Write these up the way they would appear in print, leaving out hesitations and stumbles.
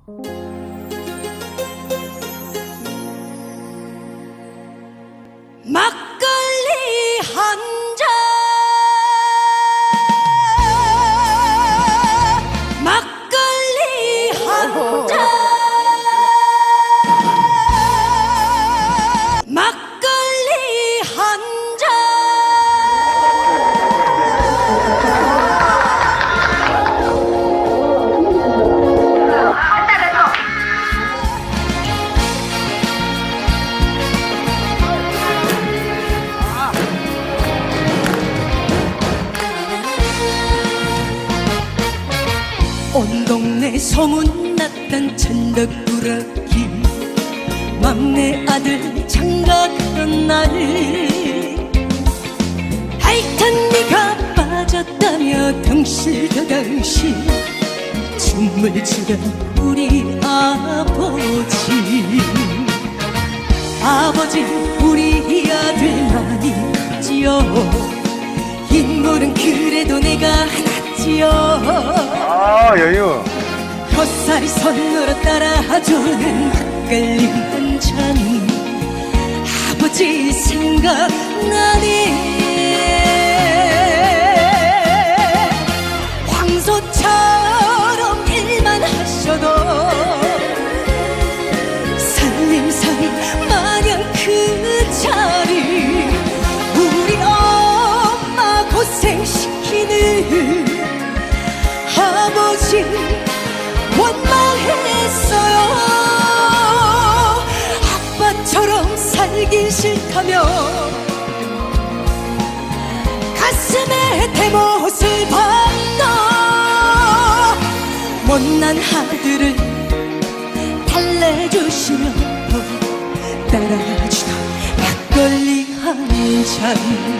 막걸리 한 잔, 막걸리 한 잔, 막걸리 한 잔. 온 동네 소문났던 천덕꾸러기 막내 아들 장가가던 날 타이타닉가 빠졌다며 덩실더덩실 춤을 추던 우리 아버지. 아버지 우리 아들 많이 컸지요. 인물은 그래도 내가 하나지요. 아, 여유. 헛살이 손으로 따라주는 막걸리 한 잔. 아버지 생각나네. 황소처럼 일만 하셔도 살림살이 마냥 그 자리 우리 엄마 고생시키는 아버지 원망했어요. 아빠처럼 살기 싫다며 가슴에 대못을 박아 못난 아들을 달래주시며 따라주던 막걸리 한 잔.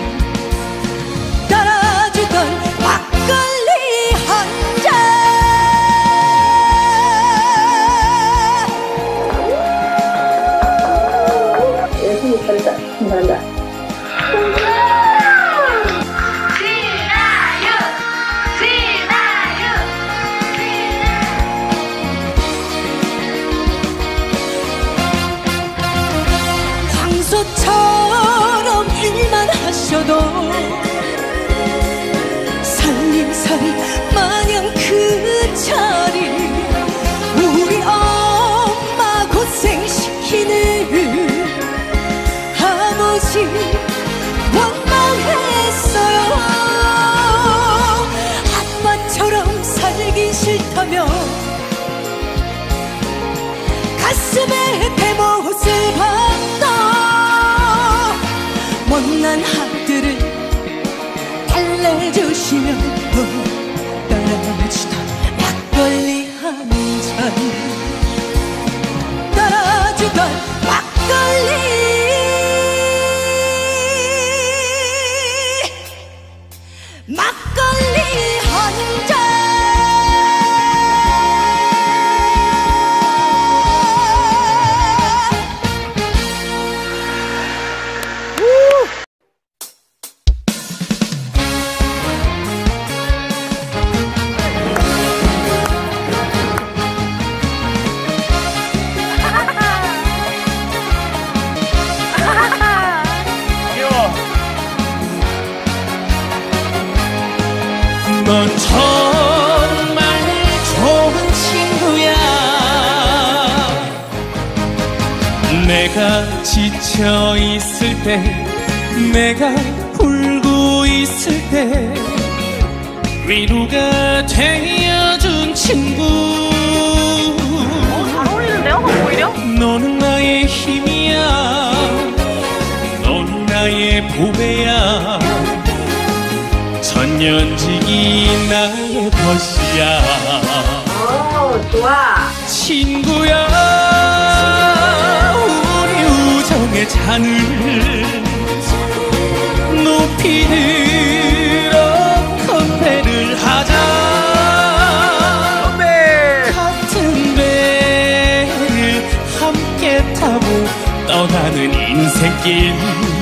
따라주던 막걸리 한 잔. 잘한다. 잘한다. 황소처럼 일만 하셔도 살림살이 마냥 그 자리 우리 엄마 고생시키는 아버지 원망했어요. 아빠처럼 살기 싫다며 가슴에 대못을 박아 못난 아들을 달래주시며 따라주던 막걸리 한 잔. 따라주던 막걸리 막걸리 한 잔. 넌 정말 좋은 친구야. 내가 지쳐 있을 때, 내가 울고 있을 때 위로가 되어준 친구. 잘 어울리는데요? 오히려? 너는 나의 힘이야. 너는 나의 보배야. 전년직이 나의 벗이야. 오, 좋아. 친구야, 우리 우정의 잔을 높이 들어 건배를 하자. 건배! 같은 배를 함께 타고 떠나는 인생길.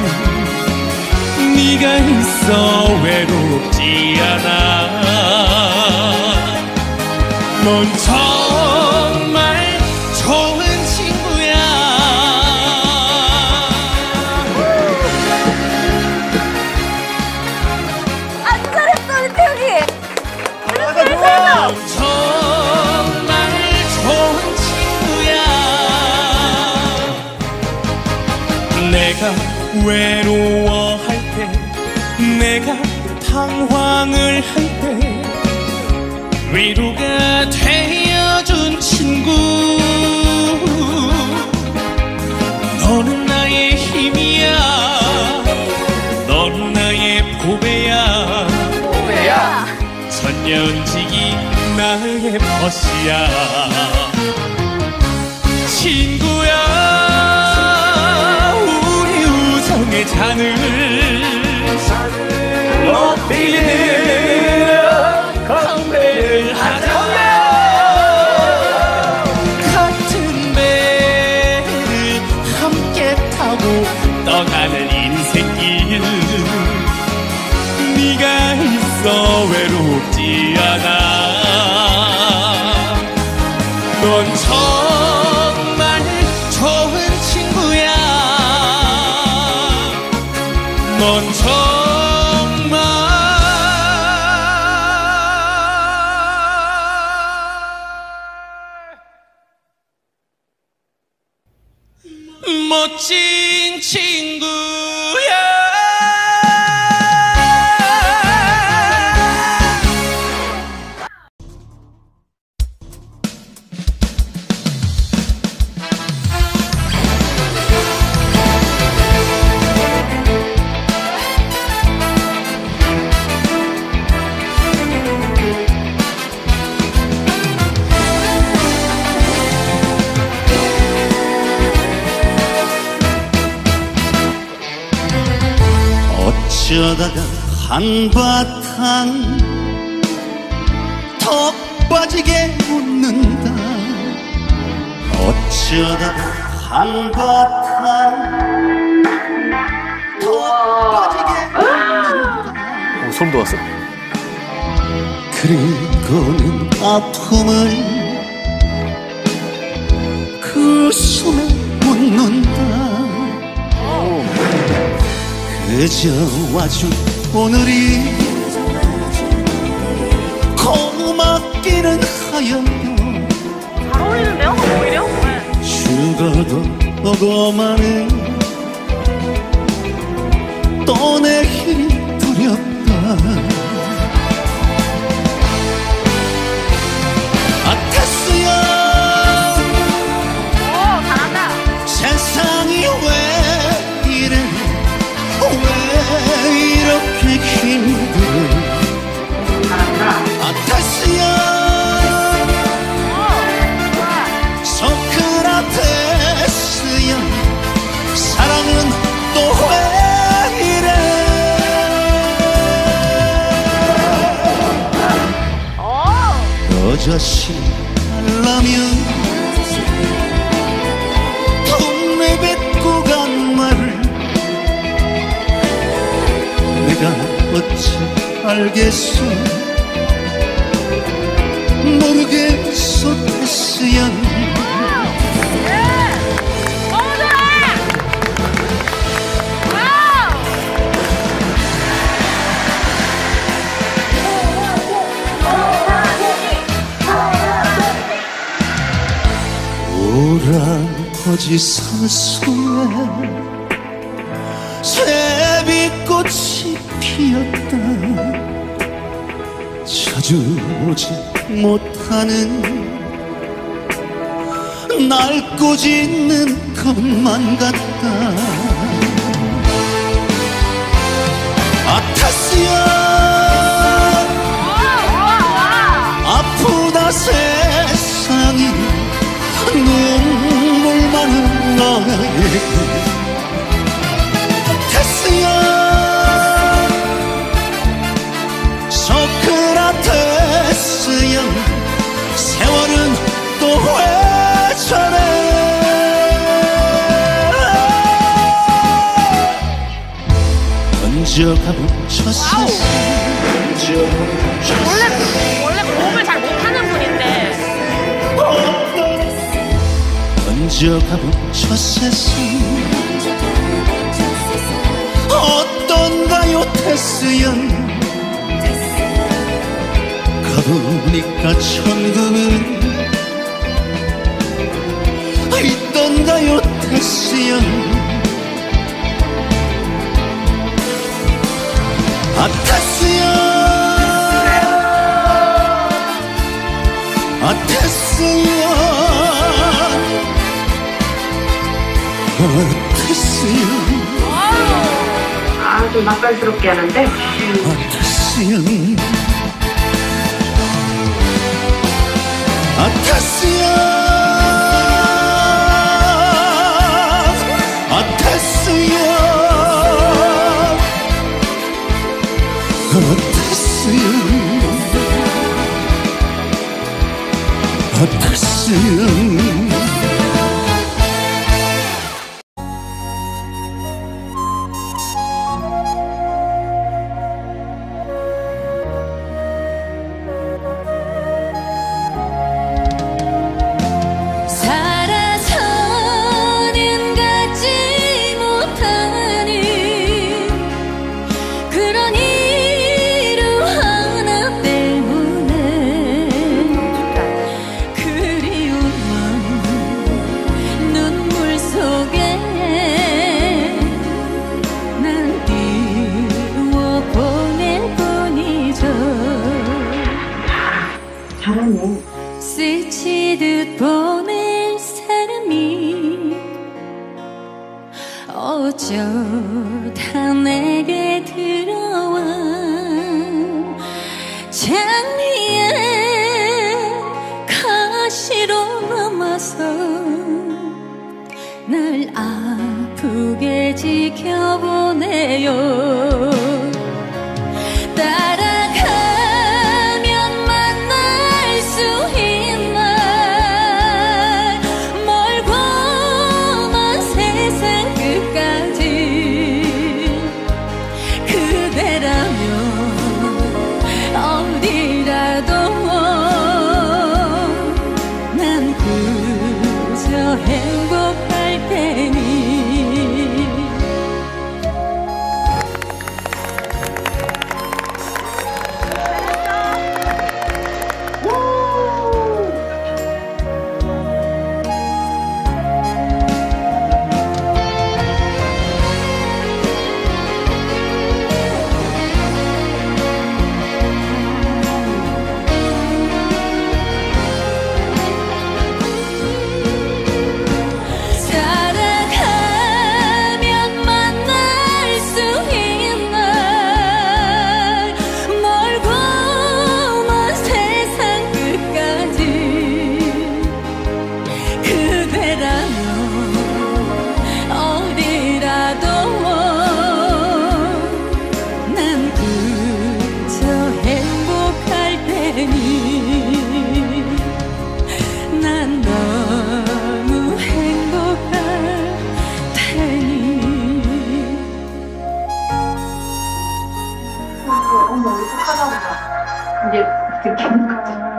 네가 있어 외롭지 않아. 넌 정말 내가 외로워할 때, 내가 방황을 할 때 위로가 되어준 친구. 너는 나의 힘이야, 넌 나의 보배야. 보배야. 천년지기 나의 벗이야. 친구야, 우리 우정의 잔을 높이 들어 건배를 하자. 같은 배를 함께 타고 떠나는 인생길, 네가 있어 외롭지 않아. 넌 정말 좋은 친구야. 넌 정말 멋진 친구야. 어쩌다가 한바탕 턱 빠지게 웃는다. 어쩌다가 한바탕 턱 빠지게 웃는다. 소름 돋았어. 그리고는 아픔을 그 숨에 묻는다. 그저 와준 오늘이 고맙기는 하여 잘 어울리는데요, 오히려? 네. 죽어도 오고만은 또 내일이 두렵다. 아테스야, 오, 잘한다. 세상이 왜 이래, 왜 이렇게 힘들어. 아테스야, 소크라테스야, 사랑은 또 왜 이래. 여자시 하려면 돈 내뱉고 간 말을 내가 어찌 알겠어. 모르겠어 테스야. 너무 좋아! 와우! 오랑거지 산속에 새비꽃이 피었다. 자주 오지 못하는 날 꾸짖는 것만 같다. 아타스야, 아프다 세상이 눈물 많은 나에게. 테스야, 소크라테스야, 세월은 또 왜 저래. 던져가본 저 세상, 원래 몸을 잘 못하는 분인데. 던져가본 저 세상 어떤가요 테스야. 가보니까 천국은 있던가요 테스야. 어땠어요 좀 낯간스럽게 하는데. 어땠어요 어땠어요 어땠어요 어땠어요 어땠어요 살아서는 갖지 못하는 그런 이루 하나 때문에 그리움은 눈물 속에 난 띄워보낼 뿐이죠. 잘하네. 스치듯 보낼 사람이 어쩌다 내게 들어와 장미의 가시로 남아서 날 아프게 지켜보네요. 따라가면 만날 수 있나 멀고 먼 세상 끝까지 그대라면 어디라도 난 그저 행복할 테니. 살아가면 만날 수 있나 멀고 먼 세상 끝까지 그대라면 어디라도 난 그저 행복할 테니. 난 너무 행복할 테니. 어머, 어떡하다 보다. 이제 듣기